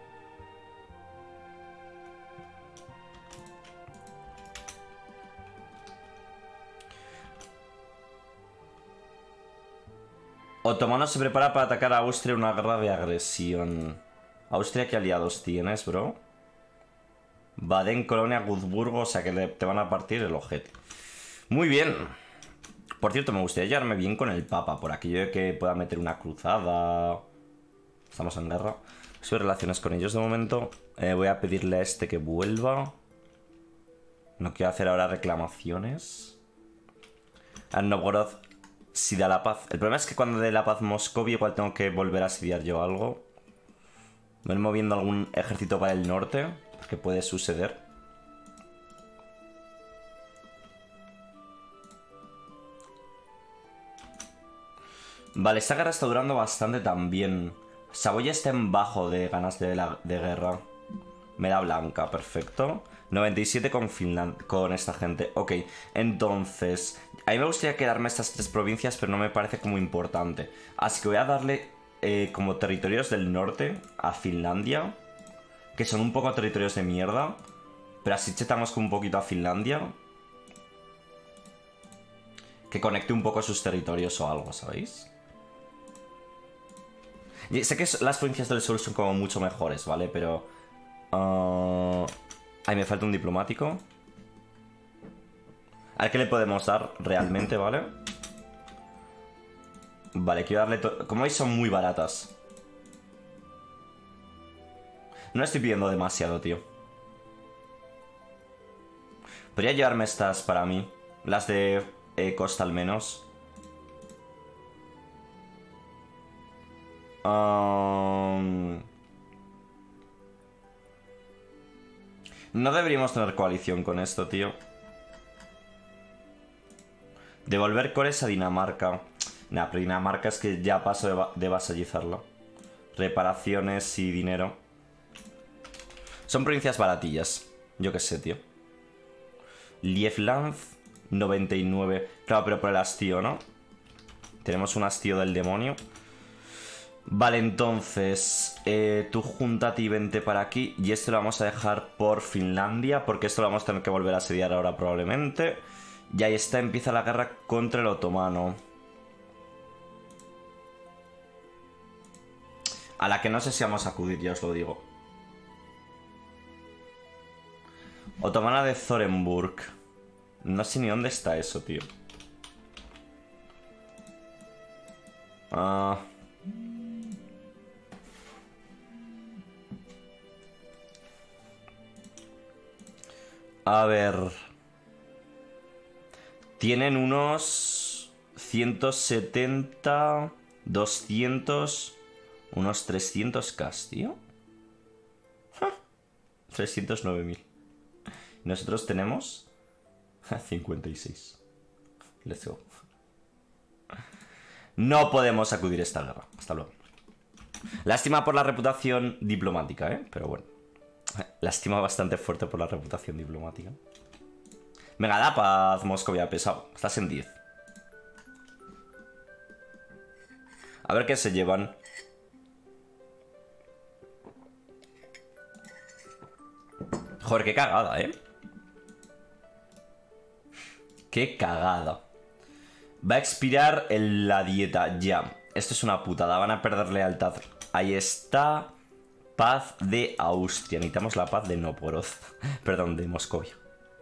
S1: Otomano se prepara para atacar a Austria en una guerra de agresión. Austria, ¿qué aliados tienes, bro? Baden, Colonia, Würzburgo, o sea que te van a partir el ojete. Muy bien. Por cierto, me gustaría llevarme bien con el Papa, por aquello de que pueda meter una cruzada. Estamos en guerra. Subo relaciones con ellos de momento. Voy a pedirle a este que vuelva. No quiero hacer ahora reclamaciones. A Novgorod si da la paz. El problema es que cuando dé la paz Moscovia igual tengo que volver a asediar yo algo. Me voy moviendo algún ejército para el norte, porque puede suceder. Vale, esta guerra está durando bastante también. Saboya está en bajo de ganas de guerra. Me da blanca, perfecto. 97 con con esta gente. Ok, entonces... A mí me gustaría quedarme estas 3 provincias, pero no me parece como importante. Así que voy a darle como territorios del norte a Finlandia. Que son un poco territorios de mierda. Pero así chetamos como un poquito a Finlandia. Que conecte un poco sus territorios o algo, ¿sabéis? Y sé que las provincias del sur son como mucho mejores, ¿vale? Pero... Ahí me falta un diplomático. A ver qué le podemos dar realmente, ¿vale? Vale, quiero darle... Como veis son muy baratas. No estoy pidiendo demasiado, tío. Podría llevarme estas para mí. Las de costa al menos. No deberíamos tener coalición con esto, tío. Devolver cores a Dinamarca. Nah, pero Dinamarca es que ya paso de vasallizarla. Reparaciones y dinero. Son provincias baratillas. Yo qué sé, tío. Liefland, 99. Claro, pero por el hastío, ¿no? Tenemos un hastío del demonio. Vale, entonces tú júntate y vente para aquí. Y esto lo vamos a dejar por Finlandia, porque esto lo vamos a tener que volver a asediar ahora probablemente. Y ahí está, empieza la guerra contra el otomano. A la que no sé si vamos a acudir, ya os lo digo. Otomana de Zorenburg. No sé ni dónde está eso, tío. A ver. Tienen unos 170, 200, unos 300k, tío. 309.000. Nosotros tenemos 56. Let's go. No podemos acudir a esta guerra. Hasta luego. Lástima por la reputación diplomática, ¿eh? Pero bueno. Lástima bastante fuerte por la reputación diplomática. Venga, da paz, Moscovia, pesado. Estás en 10. A ver qué se llevan. Joder, qué cagada, ¿eh? Qué cagada. Va a expirar la dieta, ya. Esto es una putada, van a perder lealtad. Ahí está. Paz de Austria. Necesitamos la paz de Nóporod. Perdón, de Moscovia.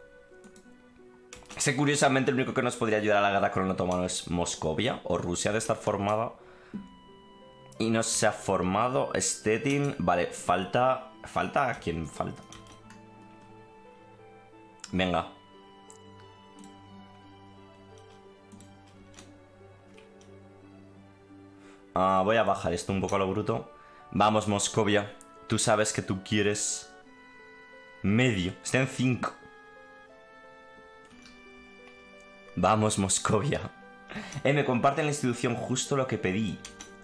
S1: Sé curiosamente el único que nos podría ayudar a la guerra con el otomano es Moscovia. O Rusia de estar formada. Y no se ha formado. Stettin. Vale, falta... ¿Falta? ¿A quién falta? Venga. Voy a bajar esto un poco a lo bruto. Vamos, Moscovia. Tú sabes que tú quieres... medio. Está en 5. Vamos, Moscovia. Me comparten la institución justo lo que pedí.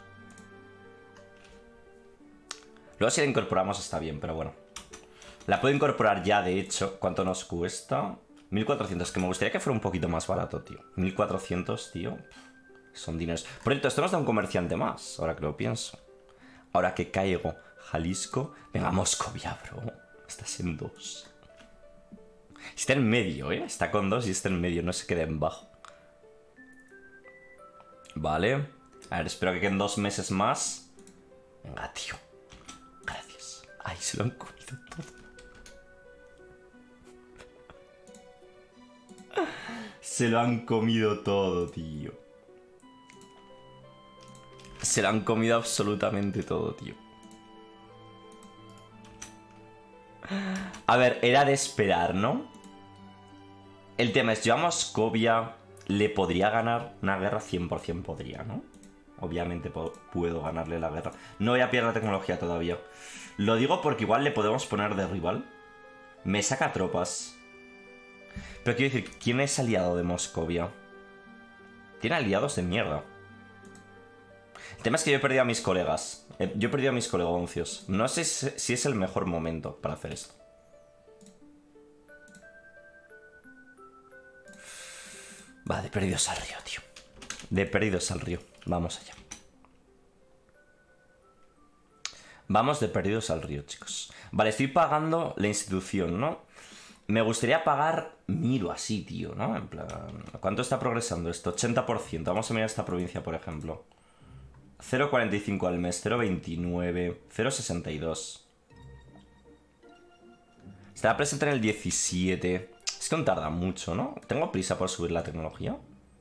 S1: Luego si la incorporamos está bien, pero bueno. La puedo incorporar ya, de hecho. ¿Cuánto nos cuesta? 1400, que me gustaría que fuera un poquito más barato, tío. 1400, tío. Son dineros. Por cierto, esto nos da un comerciante más, ahora que lo pienso. Ahora que caigo. Jalisco. Venga, Moscovia, bro. Estás en 2. Está en medio, ¿eh? Está con 2 y está en medio. No se quede en bajo. Vale. A ver, espero que queden 2 meses más. Venga, tío. Gracias. Ay, se lo han comido todo. Se lo han comido todo, tío. Se lo han comido absolutamente todo, tío. A ver, era de esperar, ¿no? El tema es, yo a Moscovia le podría ganar una guerra, 100% podría, ¿no? Obviamente puedo ganarle la guerra. No voy a pillar la tecnología todavía. Lo digo porque igual le podemos poner de rival. Me saca tropas. Pero quiero decir, ¿quién es aliado de Moscovia? Tiene aliados de mierda. El tema es que yo he perdido a mis colegas. Yo he perdido a mis colegoncios. No sé si es el mejor momento para hacer esto. Va, de perdidos al río, tío. De perdidos al río. Vamos allá. Vamos de perdidos al río, chicos. Vale, estoy pagando la institución, ¿no? Me gustaría pagar Miro así, tío, ¿no? En plan, ¿cuánto está progresando esto? 80%. Vamos a mirar esta provincia, por ejemplo. 0,45 al mes, 0,29, 0,62. Estará presente en el 17. Es que no tarda mucho, ¿no? ¿Tengo prisa por subir la tecnología?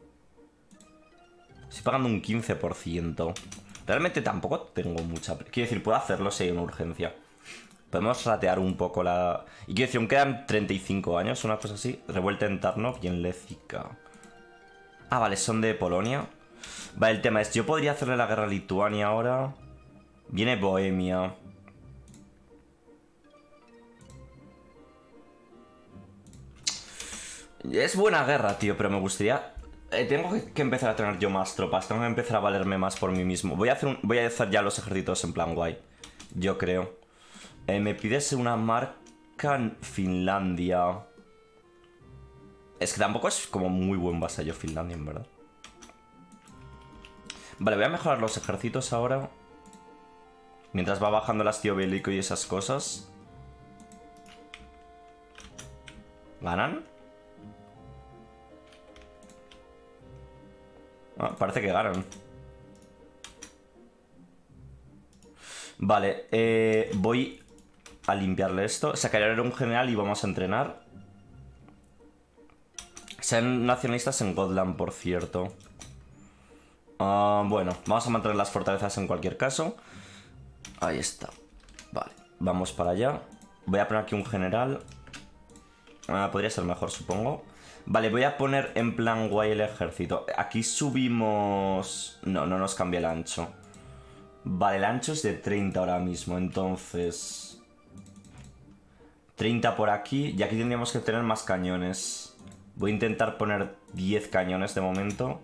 S1: Estoy pagando un 15%. Realmente tampoco tengo mucha prisa. Quiero decir, puedo hacerlo si hay una urgencia. Podemos ratear un poco la... Y quiero decir, aún quedan 35 años, una cosa así. Revuelta en Tarnov y en Lézica. Ah, vale, son de Polonia. Vale, el tema es, yo podría hacerle la guerra a Lituania ahora. Viene Bohemia. Es buena guerra, tío, pero me gustaría... tengo que empezar a tener yo más tropas. Tengo que empezar a valerme más por mí mismo. Voy a hacer ya los ejércitos en plan guay. Yo creo. Me pides una marca en Finlandia. Es que tampoco es como muy buen vasallo Finlandia, en verdad. Vale, voy a mejorar los ejércitos ahora. Mientras va bajando el hastío bélico y esas cosas. ¿Ganan? Ah, parece que ganan. Vale, voy a limpiarle esto. Sacaré un general y vamos a entrenar. Sean nacionalistas en Gotland, por cierto. Bueno, vamos a mantener las fortalezas en cualquier caso. Ahí está. Vale, vamos para allá. Voy a poner aquí un general. Podría ser mejor, supongo. Vale, voy a poner en plan guay el ejército. Aquí subimos... No, no nos cambia el ancho. Vale, el ancho es de 30 ahora mismo, entonces... 30 por aquí, y aquí tendríamos que tener más cañones. Voy a intentar poner 10 cañones de momento.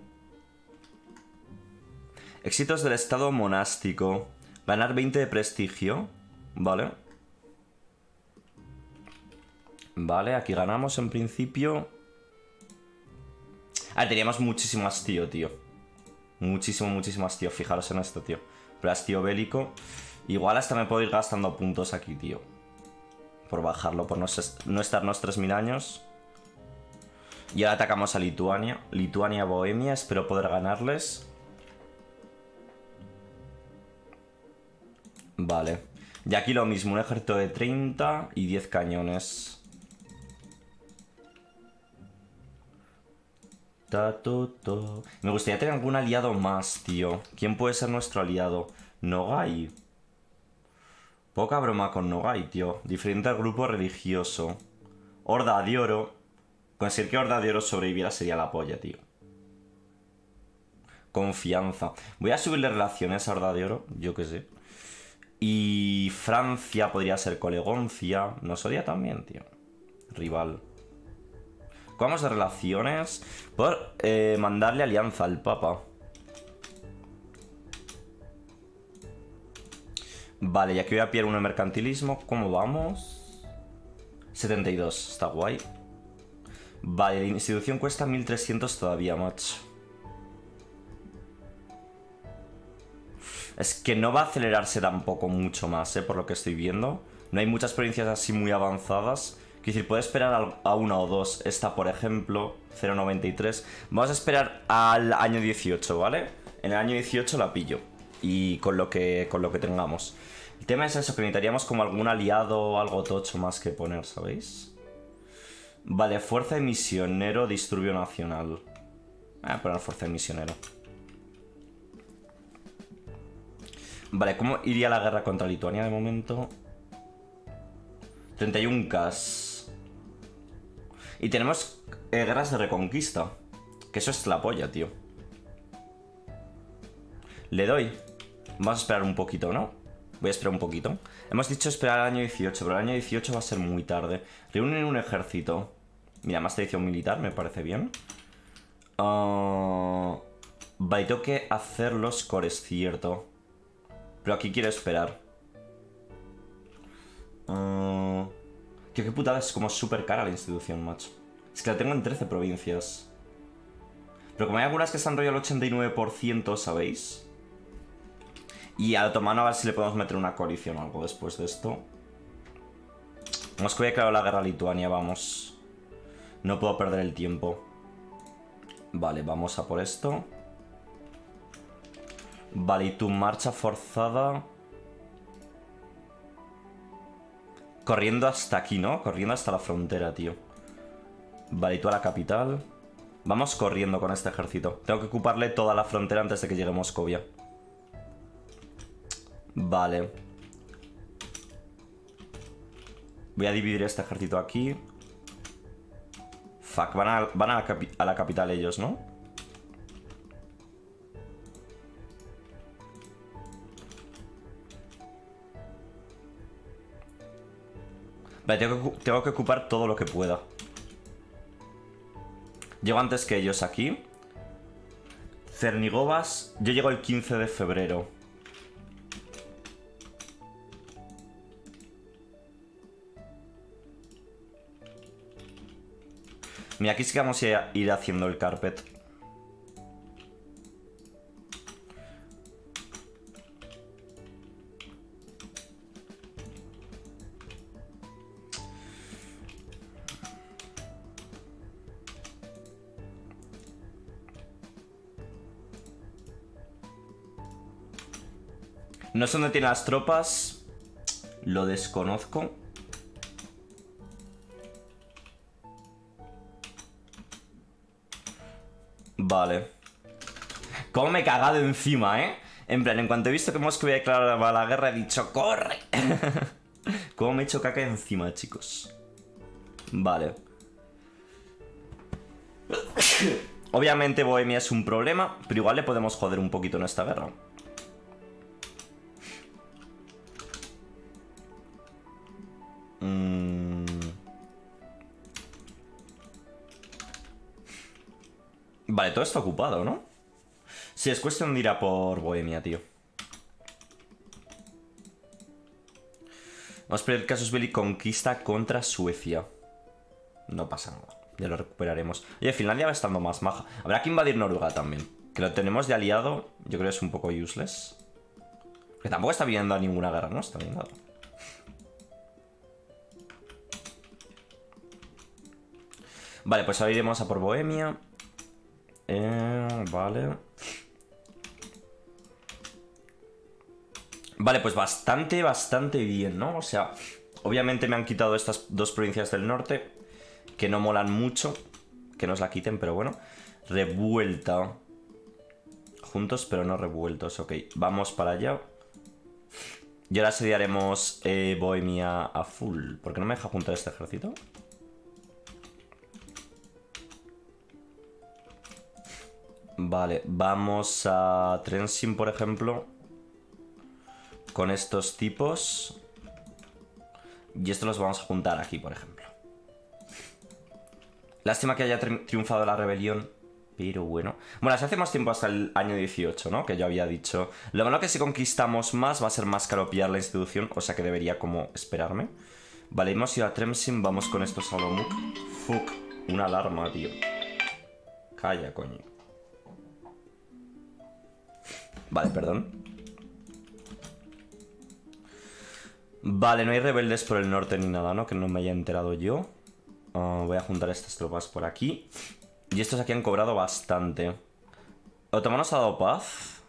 S1: Éxitos del estado monástico. Ganar 20 de prestigio. Vale. Vale, aquí ganamos en principio. A ver, teníamos muchísimo hastío, tío. Muchísimo, muchísimo hastío. Fijaros en esto, tío. Pero hastío bélico. Igual hasta me puedo ir gastando puntos aquí, tío. Por bajarlo, por no estarnos 3000 años. Y ahora atacamos a Lituania. Lituania, Bohemia. Espero poder ganarles. Vale. Y aquí lo mismo. Un ejército de 30 y 10 cañones. Me gustaría tener algún aliado más, tío. ¿Quién puede ser nuestro aliado? Nogai. Poca broma con Nogai, tío. Diferente al grupo religioso. Horda de Oro. Conseguir que Horda de Oro sobreviviera sería la polla, tío. Confianza. Voy a subirle relaciones a Horda de Oro. Yo qué sé. Y Francia podría ser Colegoncia. Nos odia también, tío. Rival. Vamos de relaciones por mandarle alianza al Papa. Vale, y aquí voy a pillar uno de mercantilismo. ¿Cómo vamos? 72, está guay. Vale, la institución cuesta 1300 todavía, macho. Es que no va a acelerarse tampoco mucho más, por lo que estoy viendo. No hay muchas provincias así muy avanzadas. Es decir, puede esperar a una o dos. Esta, por ejemplo, 0,93. Vamos a esperar al año 18, ¿vale? En el año 18 la pillo. Y con lo que tengamos. El tema es eso, que necesitaríamos como algún aliado o algo tocho más que poner, ¿sabéis? Vale, fuerza de misionero, disturbio nacional. Voy a poner fuerza de misionero. Vale, ¿cómo iría la guerra contra Lituania de momento? 31K. Y tenemos guerras de reconquista. Que eso es la polla, tío. Le doy. Vamos a esperar un poquito, ¿no? Voy a esperar un poquito. Hemos dicho esperar al año 18, pero el año 18 va a ser muy tarde. Reúnen un ejército. Mira, más tradición militar, me parece bien. Vale, tengo que hacer los cores, cierto. Pero aquí quiero esperar. Tío, qué putada, es como súper cara la institución, macho. Es que la tengo en 13 provincias. Pero como hay algunas que están rollo al 89%, ¿sabéis? Y al otomano a ver si le podemos meter una coalición o algo después de esto. Vamos que voy a declarar la guerra a Lituania, vamos. No puedo perder el tiempo. Vale, vamos a por esto. Vale, y tu marcha forzada... Corriendo hasta aquí, ¿no? Corriendo hasta la frontera, tío. Vale, y tú a la capital. Vamos corriendo con este ejército. Tengo que ocuparle toda la frontera antes de que llegue Moscovia. Vale. Voy a dividir este ejército aquí. Fuck, van a la capital ellos, ¿no? Vale, tengo que ocupar todo lo que pueda. Llego antes que ellos aquí. Cernigovas, yo llego el 15 de febrero. Mira, aquí sí que vamos a ir haciendo el carpet. No sé dónde tiene las tropas. Lo desconozco. Vale. Cómo me he cagado encima, ¿eh? En plan, en cuanto he visto que Moscú había declarado la guerra, he dicho ¡corre! Cómo me he hecho caca encima, chicos. Vale. Obviamente Bohemia es un problema, pero igual le podemos joder un poquito en esta guerra. Vale, todo está ocupado, ¿no? Sí, es cuestión de ir a por Bohemia, tío. Vamos a perder Casus Belli conquista contra Suecia. No pasa nada, ya lo recuperaremos. Oye, Finlandia va estando más maja. Habrá que invadir Noruega también. Que lo tenemos de aliado, yo creo que es un poco useless. Que tampoco está viendo a ninguna guerra, ¿no? Está viendo. Vale, pues ahora iremos a por Bohemia. Vale. Vale, pues bastante bien, ¿no? O sea, obviamente me han quitado estas dos provincias del norte, que no molan mucho, que nos la quiten, pero bueno. Revuelta. Juntos, pero no revueltos, ok. Vamos para allá. Y ahora asediaremos Bohemia a full. ¿Por qué no me deja juntar este ejército? Vale, vamos a Trensin, por ejemplo. Con estos tipos. Y estos los vamos a juntar aquí, por ejemplo. Lástima que haya triunfado la rebelión. Pero bueno. Bueno, hace más tiempo hasta el año 18, ¿no? Que yo había dicho. Lo malo que si conquistamos más va a ser más caro pillar la institución. O sea que debería como esperarme. Vale, hemos ido a Tremsin. Vamos con estos a Olomouc. Fuck. Una alarma, tío. Calla, coño. Vale, perdón. Vale, no hay rebeldes por el norte ni nada, ¿no? Que no me haya enterado yo. Voy a juntar estas tropas por aquí. Y estos aquí han cobrado bastante. Otomanos ha dado paz.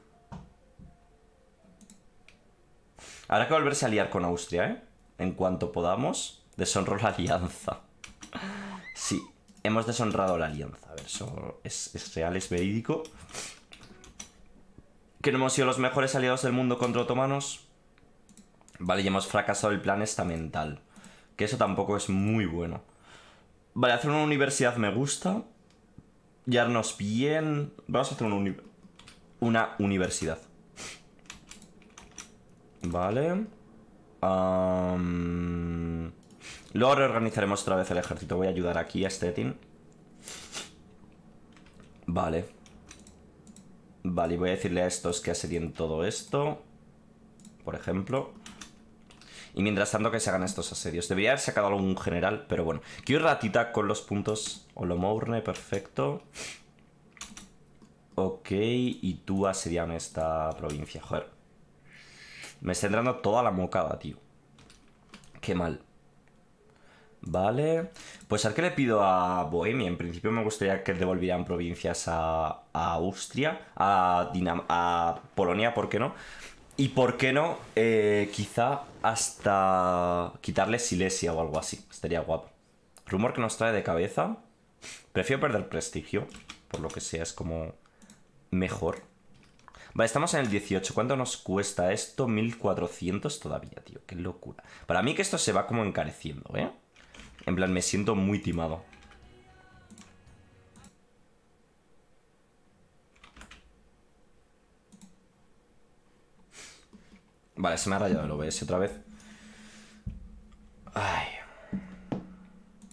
S1: Habrá que volverse a aliar con Austria, ¿eh? En cuanto podamos. Deshonro la alianza. Sí, hemos deshonrado la alianza. A ver, eso es real, es verídico. Que no hemos sido los mejores aliados del mundo contra otomanos. Vale, y hemos fracasado el plan estamental. Que eso tampoco es muy bueno. Vale, hacer una universidad me gusta. Guiarnos bien. Vamos a hacer una universidad. Vale. Luego reorganizaremos otra vez el ejército. Voy a ayudar aquí a Stettin. Vale. Vale, y voy a decirle a estos que asedien todo esto. Por ejemplo. Y mientras tanto que se hagan estos asedios. Debería haber sacado algún general, pero bueno. Quiero ratita con los puntos. Olomourne, perfecto. Ok, y tú asediame esta provincia, joder. Me está entrando toda la mocada, tío. Qué mal. Vale. Pues a ver qué le pido a Bohemia. En principio me gustaría que devolvieran provincias a Austria, a Polonia, ¿por qué no? Y por qué no, quizá hasta quitarle Silesia o algo así. Estaría guapo. Rumor que nos trae de cabeza. Prefiero perder prestigio. Por lo que sea, es como mejor. Vale, estamos en el 18. ¿Cuánto nos cuesta esto? 1400 todavía, tío. Qué locura. Para mí que esto se va como encareciendo, ¿eh? En plan, me siento muy timado. Vale, se me ha rayado el OBS otra vez. Ay.